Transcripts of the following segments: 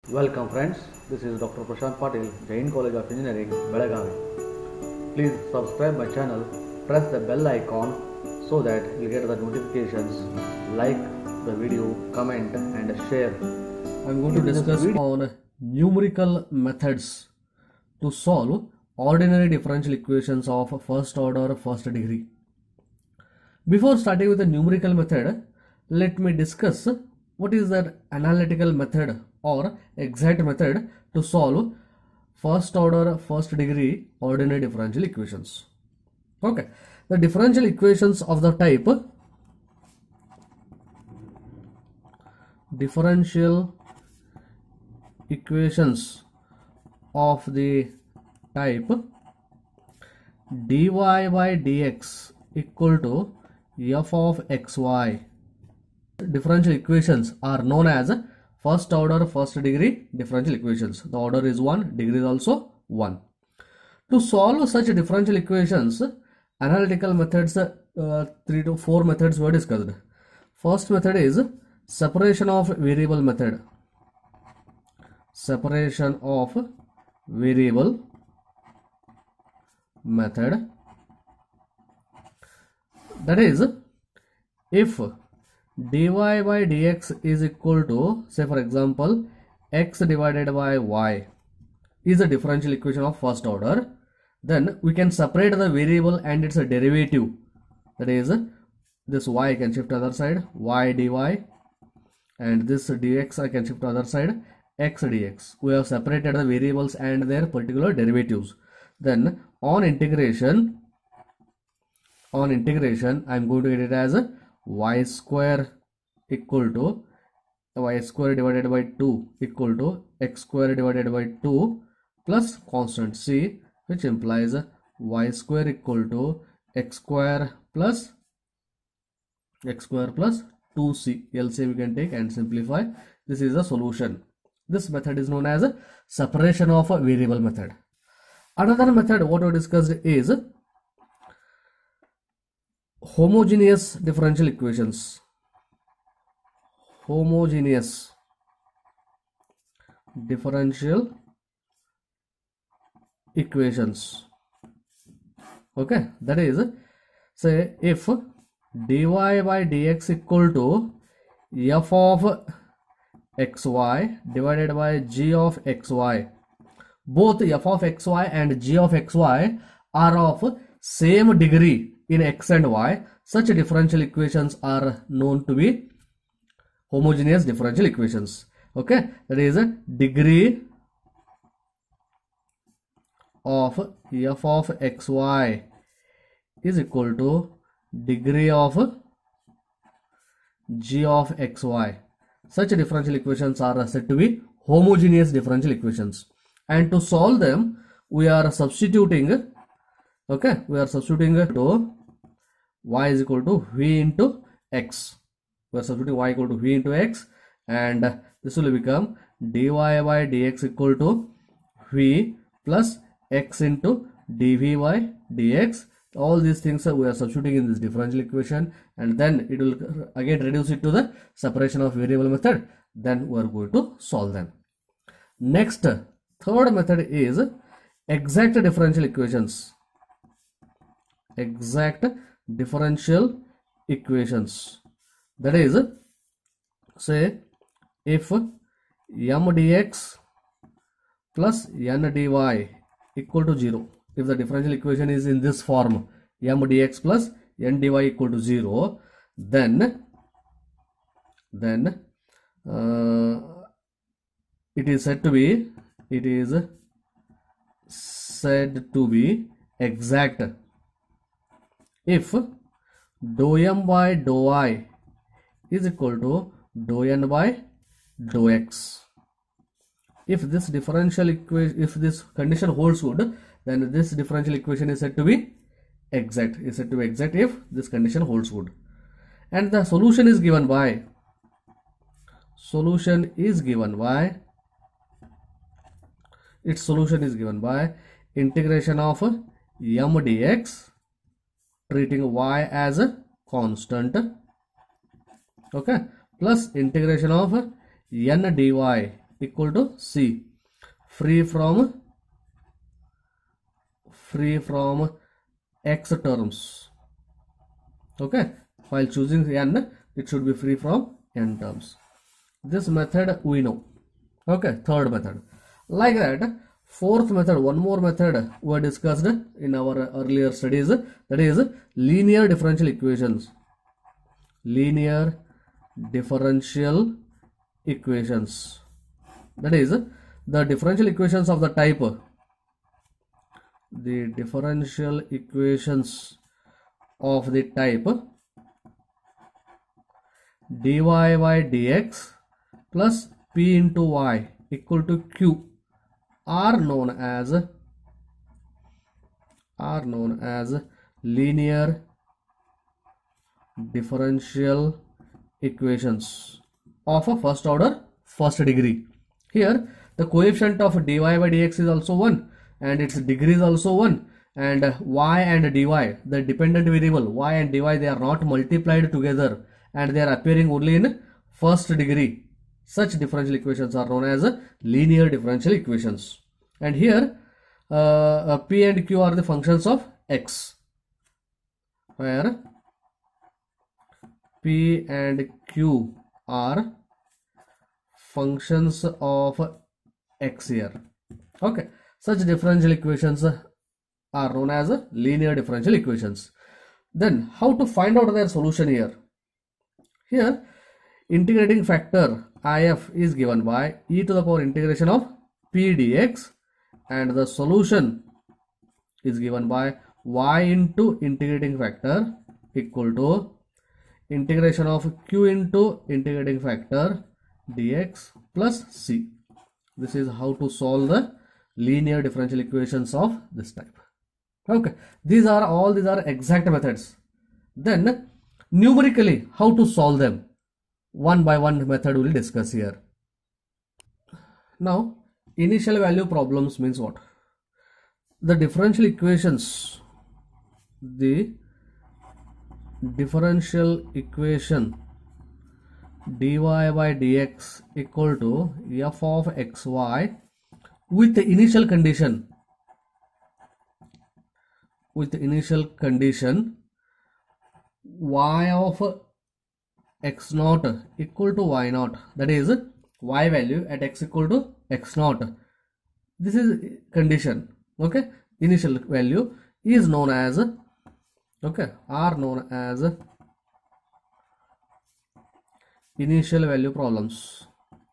Welcome friends, this is Dr. Prashant Patil, Jain College of Engineering, Belagavi. Please subscribe my channel, press the bell icon so that you get the notifications, like the video, comment and share. I'm going to discuss on numerical methods to solve ordinary differential equations of first order first degree. Before starting with the numerical method, let me discuss what is the analytical method or exact method to solve first order first degree ordinary differential equations. Okay, the differential equations of the type differential equations of the type dy by dx equal to f of xy. Differential equations are known as first order first degree differential equations. The order is 1, degree is also 1. To solve such differential equations, analytical methods, 3 to 4 methods were discussed. First method is separation of variable method. Separation of variable method, that is, if dy by dx is equal to, say for example, x divided by y is a differential equation of first order, then we can separate the variable and its derivative, that is, this y I can shift to other side, y dy, and this dx I can shift to other side, x dx. We have separated the variables and their particular derivatives. Then on integration I am going to get it as y square equal to y square divided by 2 equal to x square divided by 2 plus constant c, which implies y square equal to x square plus 2c. LCM we can take and simplify. This is a solution. This method is known as separation of a variable method. Another method what we discussed is homogeneous differential equations. Homogeneous differential equations. Okay, that is, say if dy by dx equal to f of xy divided by g of xy, both f of xy and g of xy are of same degree in x and y, such differential equations are known to be homogeneous differential equations. Okay, that is a degree of f of xy is equal to degree of g of xy. Such differential equations are said to be homogeneous differential equations, and to solve them we are substituting, okay, we are substituting to y is equal to v into x. We are substituting y equal to v into x, and this will become dy by dx equal to v plus x into dv by dx. All these things we are substituting in this differential equation, and then it will again reduce it to the separation of variable method. Then we are going to solve them. Next, third method is exact differential equations. Exact differential equations, that is, say if m dx plus n dy equal to 0, if the differential equation is in this form, m dx plus n dy equal to 0, then it is said to be exact if dou m by dou I is equal to dou n by dou x. If this differential equation, if this condition holds good, then this differential equation is said to be exact. Is said to be exact if this condition holds good. And the solution is given by its solution is given by integration of m dx, treating y as a constant, okay, plus integration of n dy equal to C, free from x terms. Okay, while choosing n, it should be free from n terms. This method we know. Okay, third method. Like that, fourth method, one more method we discussed in our earlier studies, that is linear differential equations. Linear differential equations. That is the differential equations of the type. The differential equations of the type dy by dx plus p into y equal to q are known as linear differential equations of a first order, first degree. Here the coefficient of dy by dx is also 1 and its degree is also 1, and y and dy, the dependent variable y and dy, they are not multiplied together and they are appearing only in first degree. Such differential equations are known as linear differential equations. And here p and q are the functions of x, where p and q are functions of x here. Okay, such differential equations are known as linear differential equations. Then how to find out their solution here? Here integrating factor if is given by e to the power integration of p dx, and the solution is given by y into integrating factor equal to integration of q into integrating factor dx plus c. This is how to solve the linear differential equations of this type. Okay, these are exact methods. Then numerically how to solve them, one by one method we will discuss here. Now initial value problems means what? The differential equations, the differential equation dy by dx equal to f of xy with the initial condition, y of x naught equal to y naught, that is y value at x equal to x naught. This is condition. Okay, initial value is known as, okay, are known as initial value problems.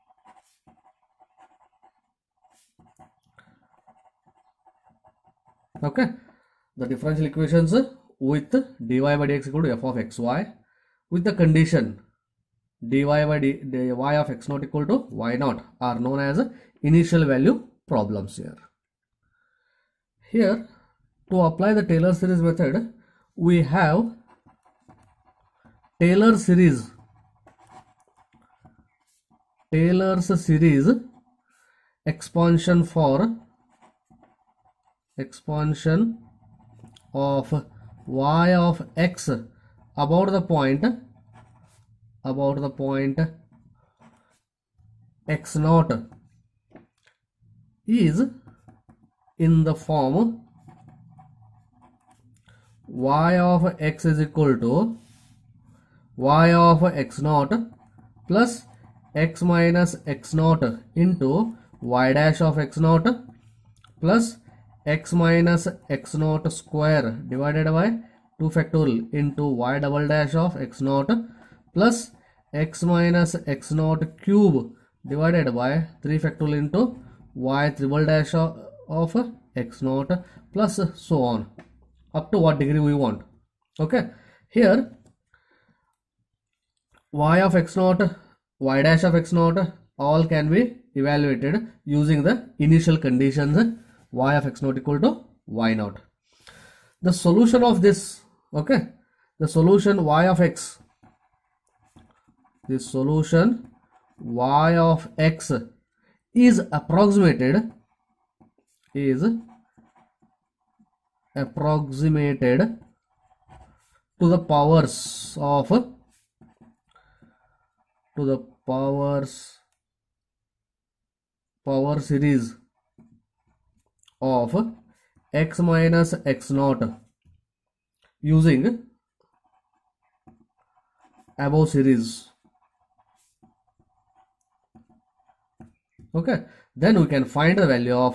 Okay, the differential equations with dy by dx equal to f of xy with the condition dy by y of x naught equal to y naught are known as initial value problems here. Here to apply the Taylor series method, we have Taylor's series expansion of y of x about the point x naught is in the form y of x is equal to y of x naught plus x minus x naught into y dash of x naught plus x minus x naught square divided by 2 factorial into y double dash of x naught plus x minus x naught cube divided by 3 factorial into y triple dash of x naught plus so on, up to what degree we want. Okay, here y of x naught, y dash of x naught, all can be evaluated using the initial conditions y of x naught equal to y naught. The solution of this, okay, the solution y of x, the solution y of x is approximated to the powers power series of x minus x naught using above series. Okay, then we can find the value of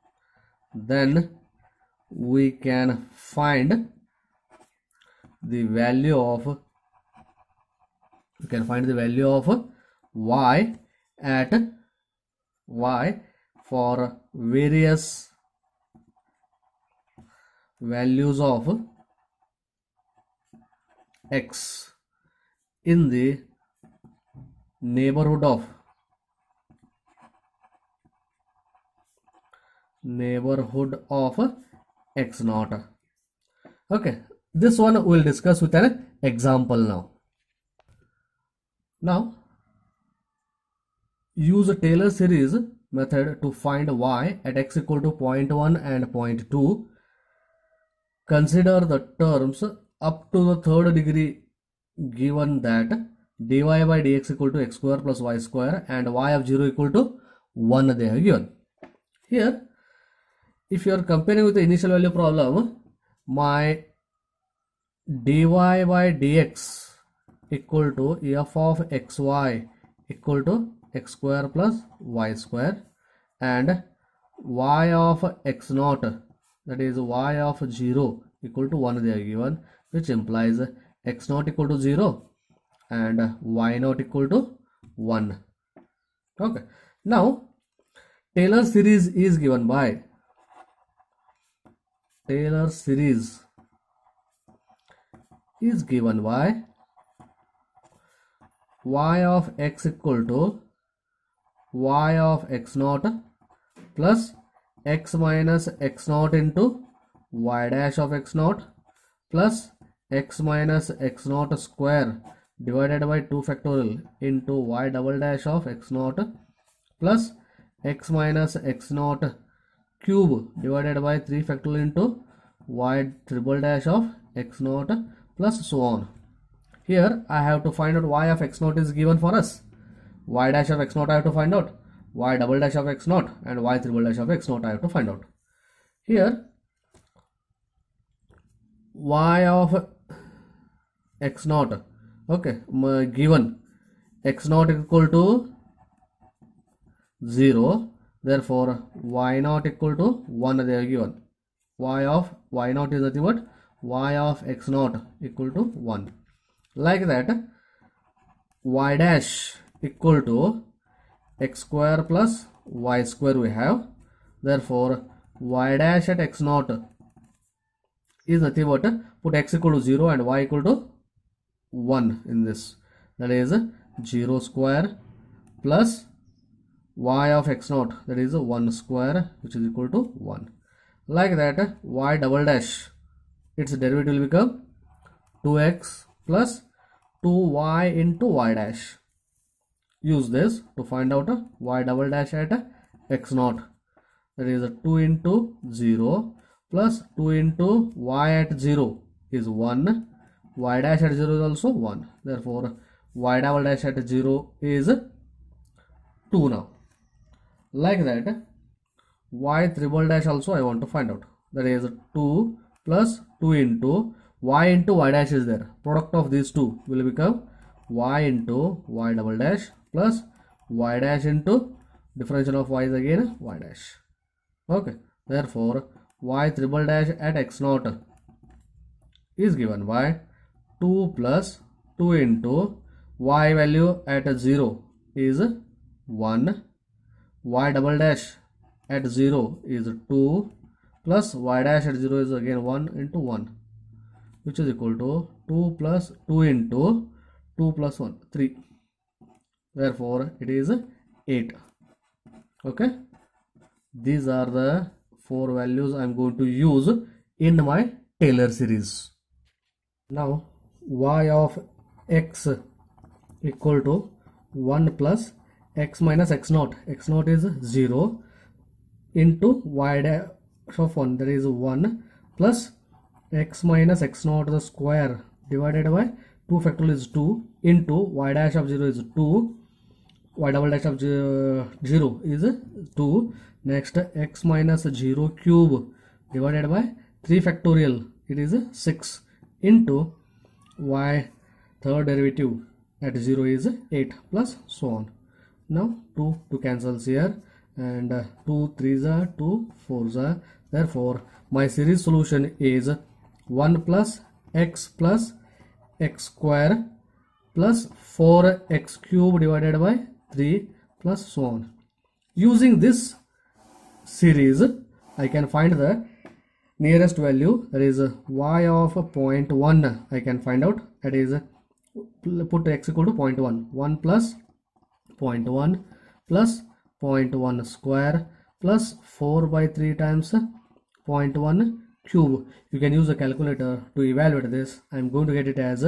y at y for various values of x in the neighborhood of x naught. Okay, this one we'll discuss with an example now. Now use a Taylor series method to find y at x equal to 0.1 and 0.2. Consider the terms up to the third degree given that dy by dx equal to x square plus y square and y of 0 equal to 1 they are given. Here, if you are comparing with the initial value problem, my dy by dx equal to f of xy equal to x square plus y square and y of x naught, that is y of 0 equal to 1 they are given, which implies x naught equal to 0 and y naught equal to 1. Okay, now Taylor series is given by y of x equal to y of x naught plus x minus x naught into y dash of x naught plus x minus x naught square divided by 2 factorial into y double dash of x naught plus x minus x naught cube divided by 3 factorial into y triple dash of x naught plus so on. Here I have to find out y of x naught is given for us. Y dash of x naught I have to find out. Y double dash of x naught and y triple dash of x naught I have to find out. Here y of x naught, okay, given x naught equal to 0, therefore y naught equal to 1 they are given. Y of y naught is nothing but y of x naught equal to 1. Like that, y dash equal to x square plus y square we have, therefore y dash at x naught is nothing but put x equal to 0 and y equal to 1 in this, that is 0 square plus y of x naught, that is 1 square, which is equal to 1. Like that, y double dash, its derivative will become 2x plus 2y into y dash. Use this to find out y double dash at x naught, that is 2 into 0 plus 2 into y at 0 is 1, y dash at 0 is also 1, therefore y double dash at 0 is 2 now. Like that, y triple dash also I want to find out, that is 2 plus 2 into y dash is there, product of these two will become y into y double dash plus y dash into differential of y is again y dash. Okay, therefore y triple dash at x naught is given by 2 plus 2 into y value at 0 is 1, y double dash at 0 is 2 plus y dash at 0 is again 1 into 1, which is equal to 2 plus 2 into 2 plus 1, 3. Therefore it is 8. Okay, these are the 4 values I am going to use in my Taylor series. Now y of x equal to 1 plus x minus x naught is 0 into y dash of 1, that is 1 plus x minus x naught the square divided by 2 factorial is 2 into y dash of 0 is 2, y double dash of 0 is 2. Next, x minus 0 cube divided by 3 factorial, it is 6 into y third derivative at 0 is 8 plus so on. Now 2 cancels here, and 2 3s are 2 4s are. Therefore my series solution is 1 plus x square plus 4x cube divided by 3 plus so on. Using this series I can find the nearest value, that is y of 0.1. I can find out, that is put x equal to 0.1. 1 plus 0.1 plus 0.1 square plus 4 by 3 times 0.1 cube. You can use a calculator to evaluate this. I am going to get it as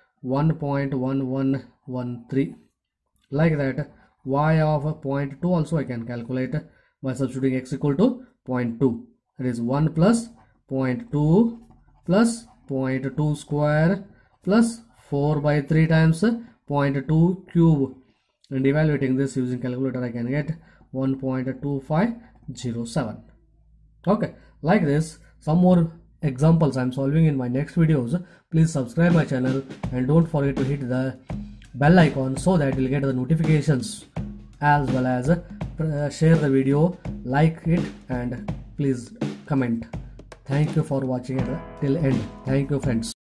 1.1113. Like that, y of 0.2 also I can calculate by substituting x equal to 0.2. That is 1 plus 0.2 plus 0.2 square plus 4 by 3 times 0.2 cube, and evaluating this using calculator I can get 1.2507. Okay, like this, some more examples I am solving in my next videos. Please subscribe my channel and don't forget to hit the bell icon so that you'll get the notifications, as well as share the video, like it, and please comment. Thank you for watching it till end. Thank you friends.